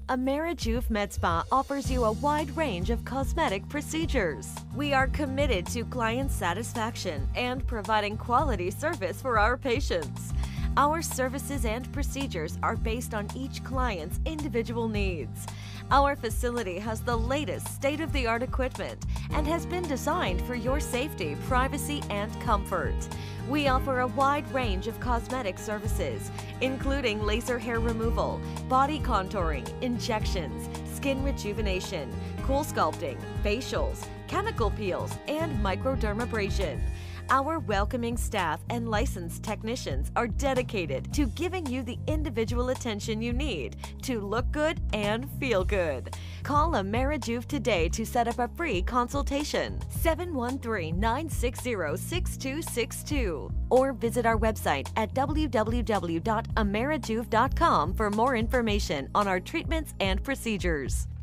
Amerijuve Med Spa offers you a wide range of cosmetic procedures. We are committed to client satisfaction and providing quality service for our patients. Our services and procedures are based on each client's individual needs. Our facility has the latest state-of-the-art equipment and has been designed for your safety, privacy, and comfort. We offer a wide range of cosmetic services, including laser hair removal, body contouring, injections, skin rejuvenation, cool sculpting, facials, chemical peels, and microdermabrasion. Our welcoming staff and licensed technicians are dedicated to giving you the individual attention you need to look good and feel good. Call Amerijuve today to set up a free consultation, 713-960-6262, or visit our website at www.amerijuve.com for more information on our treatments and procedures.